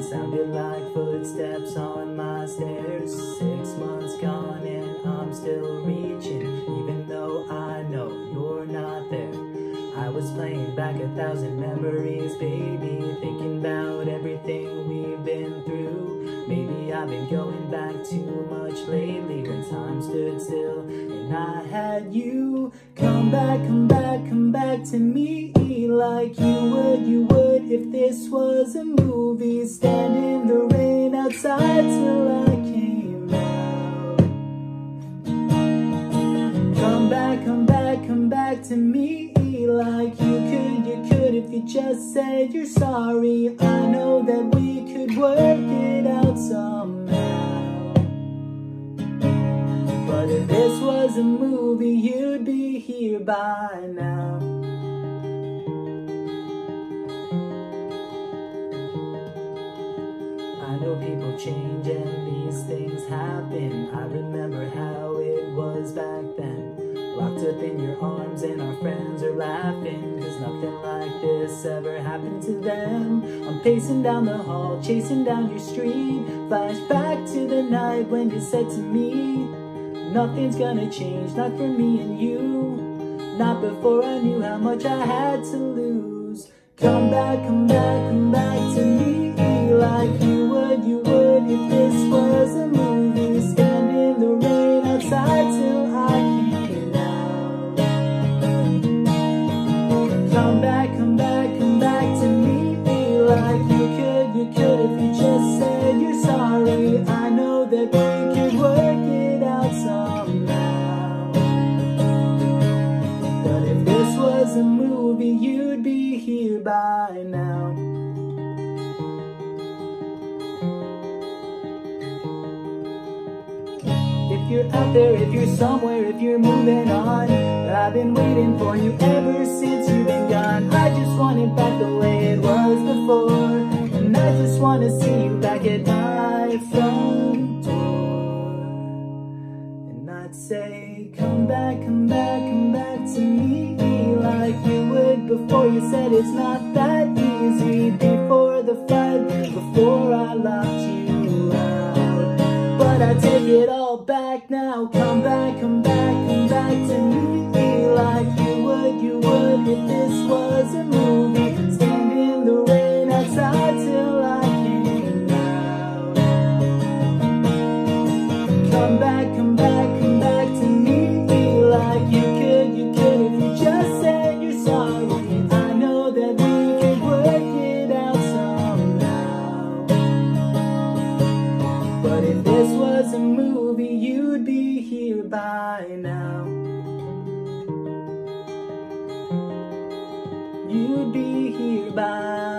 Sounded like footsteps on my stairs. 6 months gone and I'm still reaching, even though I know you're not there. I was playing back 1,000 memories, baby, thinking about everything we've been through. Maybe I've been going back too much lately, when time stood still and I had you. Come back, come back, come back to me, like you would if this was a movie. Stand in the rain outside till I came out. Come back, come back, come back to me, like you could if you just said you're sorry. I know that we could work it out somehow. But if this was a movie, you'd be here by now. I know people change and these things happen. I remember how it was back then, locked up in your arms and our friends are laughing, 'cause nothing like this ever happened to them. I'm pacing down the hall, chasing down your street, flash back to the night when you said to me, nothing's gonna change, not for me and you. Not before I knew how much I had to lose. Come back, come back, come back to me, like you would if this was a movie. Stand in the rain outside till I came out. Come back, come back, come back to me, like you could if you just said you're sorry. I know that we could work it out somehow. But if this was a movie, you'd be here by now. If you're out there, if you're somewhere, if you're moving on, I've been waiting for you ever since you've been gone. I just want it back the way it was before, and I just want to see you back at my front door. And I'd say, come back, come back, come back to me, like you would before. You said it's not that easy, before the fight, before I locked you out. But I take it all back now. Come back, come back, come back to me, like you would if this was a movie. Stand in the rain outside till I came out. Come back, come back, come back to me, like you could if you just said you're sorry. I know that we could work it out somehow. But if this was a movie, you'd be here by now. You'd be here by